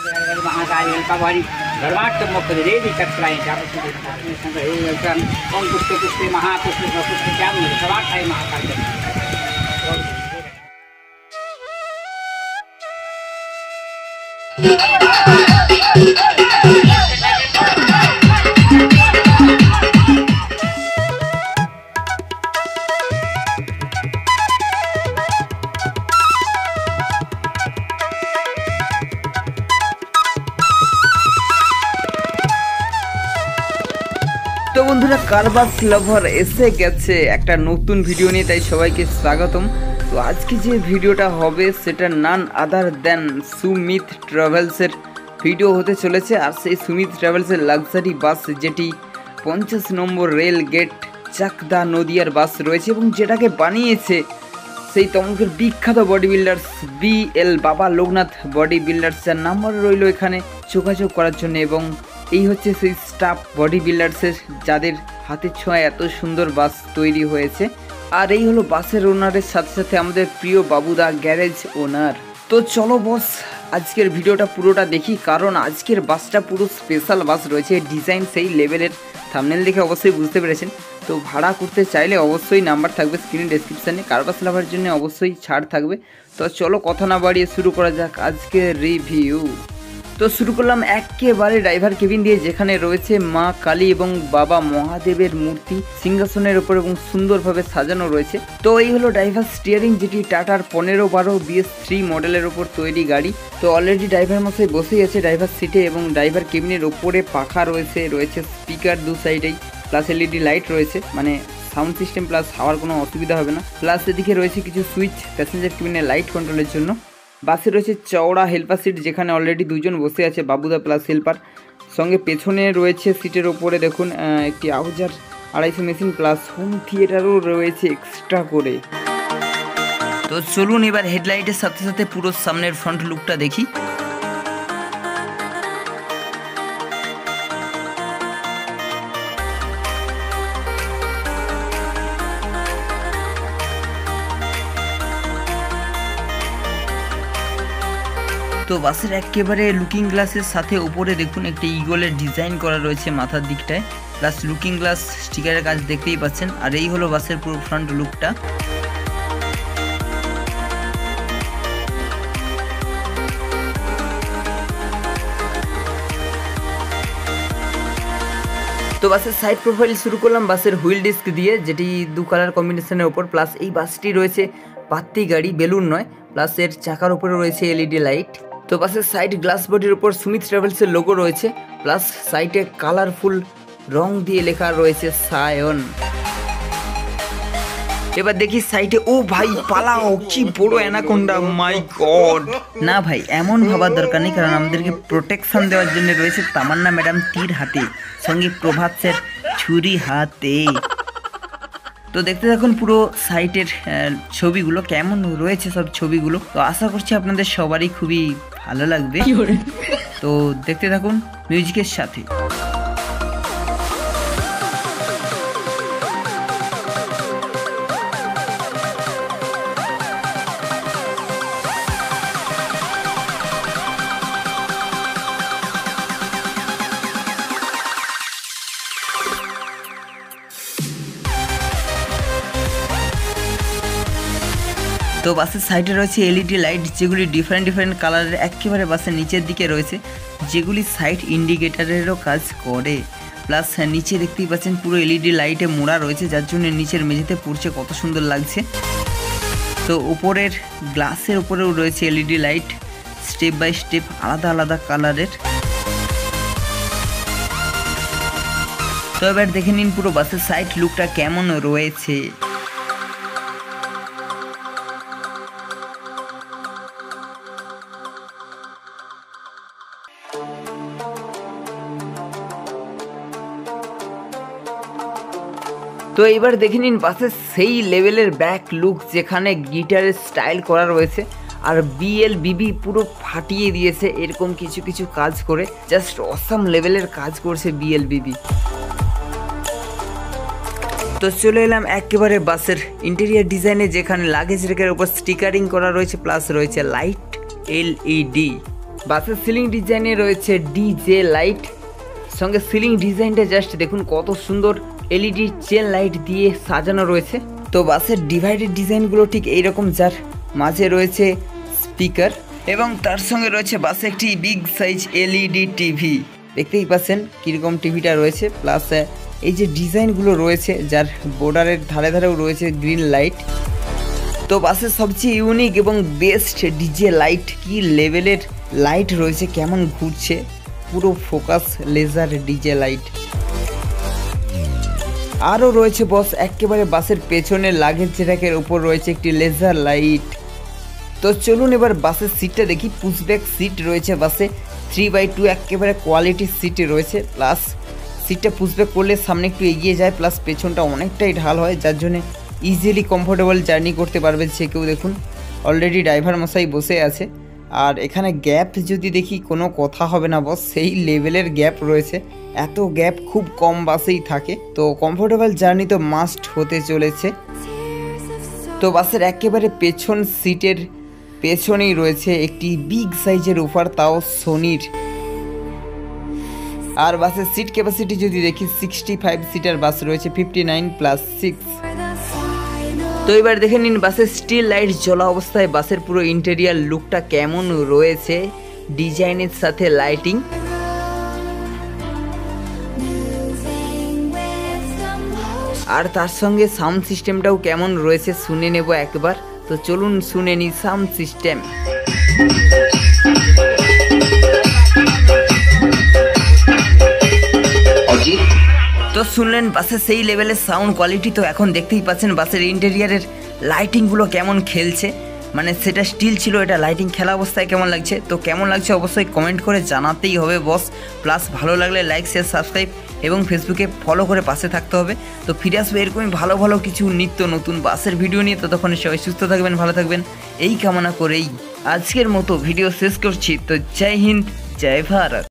महाकाली कावारी धर्मार्थ मोक्ष देवी चक्राय जापति संग्रह ओम पुष्प पुष्पे महापुष्प पुष्प जाम सर्वार्थाय महाकाली। তো বন্ধুরা কারবাস লাভার এসে গেছে একটা নতুন ভিডিও নিয়ে, তাই সবাইকে স্বাগতম। তো আজকে যে ভিডিওটা হবে সেটা নান আদার দেন সুমিত ট্রাভেলসের ভিডিও হতে চলেছে। আর সেই সুমিত ট্রাভেলসের লাক্সারি বাস যেটি 50 নম্বর রেল গেট চাকদা নদিয়ার বাস রয়েছে এবং যেটাকে বানিয়েছে সেই তমলুকের বিখ্যাত body builders BL Baba Loknath body builders, যার নাম্বার রইল এখানে যোগাযোগ করার জন্য। এবং এই হচ্ছে সেই স্টাফ বডি বিল্ডার্সের যাদের হাতের ছোঁয়ায় এত সুন্দর বাস তৈরি হয়েছে। আর এই হলো বাসের ওনারের সাথে সাথে আমাদের প্রিয় বাবুদা গ্যারেজ ওনার। তো চলো বস আজকের ভিডিওটা পুরোটা দেখি, কারণ আজকের বাসটা পুরো স্পেশাল বাস রয়েছে। ডিজাইন সেই লেভেলের, থাম্বনেল দেখে অবশ্যই বুঝতে পেরেছেন। তো ভাড়া করতে চাইলে অবশ্যই নাম্বার থাকবে স্ক্রিনে ডেসক্রিপশানে, কারবাস লাভার জন্য অবশ্যই ছাড় থাকবে। তো চলো কথা না বাড়িয়ে শুরু করা যাক আজকের রিভিউ। তো শুরু করলাম একেবারে ড্রাইভার কেবিন দিয়ে, যেখানে রয়েছে মা কালী এবং বাবা মহাদেবের মূর্তি সিংহাসনের ওপর এবং সুন্দরভাবে সাজানো রয়েছে। তো এই হলো ড্রাইভার স্টিয়ারিং, যেটি টাটার 1512 BS3 মডেলের ওপর তৈরি গাড়ি। তো অলরেডি ড্রাইভার মশাই বসেই আছে ড্রাইভার সিটে এবং ড্রাইভার কেবিনের ওপরে পাখা রয়েছে স্পিকার দু সাইডেই, প্লাস LED লাইট রয়েছে, মানে সাউন্ড সিস্টেম প্লাস হাওয়ার কোনো অসুবিধা হবে না। প্লাস এদিকে রয়েছে কিছু সুইচ প্যাসেঞ্জার কেবিনের লাইট কন্ট্রোলের জন্য। বাসে রয়েছে চওড়া হেল্পার সিট, যেখানে অলরেডি দুজন বসে আছে বাবুদা প্লাস হেল্পার। সঙ্গে পেছনে রয়েছে সিটের ওপরে দেখুন একটি আউজার 250 মেশিন প্লাস হোম থিয়েটারও রয়েছে এক্সট্রা করে। তো চলুন এবার হেডলাইটের সাথে সাথে পুরো সামনের ফ্রন্ট লুকটা দেখি। তো বাসের একেবারে লুকিং গ্লাসের সাথে উপরে দেখুন একটি ইগলের ডিজাইন করা রয়েছে মাথার দিকটায়, প্লাস লুকিং গ্লাস স্টিকারের কাজ দেখতেই পাচ্ছেন। আর এই হলো বাসের পুরো ফ্রন্ট লুকটা। তো বাসের সাইড প্রোফাইল শুরু করলাম বাসের হুইল ডিস্ক দিয়ে, যেটি 2 কালার কম্বিনেশনের ওপর। প্লাস এই বাসটি রয়েছে পাত্তি গাড়ি, বেলুন নয়। প্লাস এর চাকার উপরে রয়েছে LED লাইট। তো বাসের সাইড গ্লাস বডির উপর সুমিত ট্রাভেলসের লোগো রয়েছে, প্লাস সাইডে কালারফুল রং দিয়ে লেখা রয়েছে সায়ন। এবার দেখি সাইডে, ও ভাই পালাও, কি বড় অ্যানাকোন্ডা, মাই গড। না ভাই এমন ভাবার দরকার নেই, কারণ আমাদেরকে প্রোটেকশন দেওয়ার জন্য রয়েছে তামান্না ম্যাডাম তীর হাতে, সঙ্গে প্রভাত স্যার ছুরি হাতে। তো দেখতে থাকুন পুরো সাইটের ছবিগুলো কেমন রয়েছে, সব ছবিগুলো। তো আশা করছি আপনাদের সবারই খুবই ভালো লাগবে। তো দেখতে থাকুন মিউজিকের সাথে। তো বাসের সাইডে রয়েছে LED লাইট, যেগুলি ডিফারেন্ট কালারের একেবারে বাসের নিচের দিকে রয়েছে, যেগুলি সাইড ইন্ডিকেটারেরও কাজ করে। প্লাস নিচে দেখতেই পাচ্ছেন পুরো LED লাইটে মোড়া রয়েছে, যার জন্য নিচের মেঝেতে পড়ছে কত সুন্দর লাগছে। তো উপরের গ্লাসের উপরেও রয়েছে LED light, step by step আলাদা আলাদা কালারের। তো এবার দেখে নিন পুরো বাসের সাইড লুকটা কেমন রয়েছে। তো এবার দেখে নিন বাসের সেই লেভেলের ব্যাক লুক, যেখানে গিটারের স্টাইল করা রয়েছে। আর BLBB পুরো ফাটিয়ে দিয়েছে এরকম কিছু কিছু কাজ করে, জাস্ট অসাম লেভেলের কাজ করছে BLBB। তো চলে এলাম একেবারে বাসের ইন্টেরিয়ার ডিজাইনে, যেখানে লাগেজ রেকের উপর স্টিকারিং করা রয়েছে, প্লাস রয়েছে লাইট LED। বাসের সিলিং ডিজাইনে রয়েছে ডিজে লাইট, সঙ্গে সিলিং ডিজাইনটা জাস্ট দেখুন কত সুন্দর এলইডি চেন লাইট দিয়ে সাজানো রয়েছে। তো বাসের ডিভাইডেড ডিজাইনগুলো ঠিক এইরকম, যার মাঝে রয়েছে স্পিকার এবং তার সঙ্গে রয়েছে বাসে একটি বিগ সাইজ এলইডি টিভি। দেখতেই পাচ্ছেন কীরকম টিভিটা রয়েছে, প্লাস এই যে ডিজাইনগুলো রয়েছে যার বর্ডারের ধারে ধারেও রয়েছে গ্রিন লাইট। তো বাসের সবচেয়ে ইউনিক এবং বেস্ট ডিজে লাইট, কি লেভেলের লাইট রয়েছে, কেমন ঘুরছে, পুরো ফোকাস লেজার ডিজে লাইট। আরও রয়েছে বস একেবারে বাসের পেছনের লাগেজ র্যাকের উপর রয়েছে একটি লেজার লাইট। তো চলুন এবার বাসের সিটটা দেখি। পুশব্যাক সিট রয়েছে বাসে, 3/2 একেবারে কোয়ালিটির সিট রয়েছে, প্লাস সিটটা পুশব্যাক করলে সামনে একটু এগিয়ে যায়, প্লাস পেছনটা অনেকটাই ঢাল হয়, যার জন্য ইজিলি কমফোর্টেবল জার্নি করতে পারবে যে কেউ। দেখুন অলরেডি ড্রাইভার মশাই বসে আছে। আর এখানে গ্যাপ যদি দেখি কোনো কথা হবে না বস, সেই লেভেলের গ্যাপ রয়েছে, এত গ্যাপ খুব কম বাসেই থাকে। তো কমফোর্টেবল জার্নি তো মাস্ট হতে চলেছে। তো বাসের একেবারে পেছন সিটের পেছনেই রয়েছে একটি বিগ সাইজের উফার, তাও সোনির। আর বাসের সিট ক্যাপাসিটি যদি দেখি 65 সিটার বাস রয়েছে, 59+6। তো এবার দেখে নিন বাসের স্টিল লাইট জ্বলা অবস্থায় বাসের পুরো ইন্টেরিয়ার লুকটা কেমন রয়েছে, ডিজাইনের সাথে লাইটিং। আর তার সঙ্গে সাউন্ড সিস্টেমটাও কেমন রয়েছে শুনে নেব একবার। তো চলুন শুনে নিই সাউন্ড সিস্টেম। তো শুনলেন বাসের সেই লেভেলের সাউন্ড কোয়ালিটি। তো এখন দেখতেই পাচ্ছেন বাসের ইন্টেরিয়ারের লাইটিংগুলো কেমন খেলছে, মানে সেটা স্টিল ছিল, এটা লাইটিং খেলা অবস্থায় কেমন লাগছে। তো কেমন লাগছে অবশ্যই কমেন্ট করে জানাতেই হবে বস। প্লাস ভালো লাগলে লাইক, শেয়ার, সাবস্ক্রাইব এবং ফেসবুকে ফলো করে পাশে থাকতে হবে। তো ফিরে আসবে এরকমই ভালো ভালো কিছু নিত্য নতুন বাসের ভিডিও নিয়ে। ততক্ষণ সবাই সুস্থ থাকবেন, ভালো থাকবেন, এই কামনা করেই আজকের মতো ভিডিও শেষ করছি। তো জয় হিন্দ, জয় ভারত।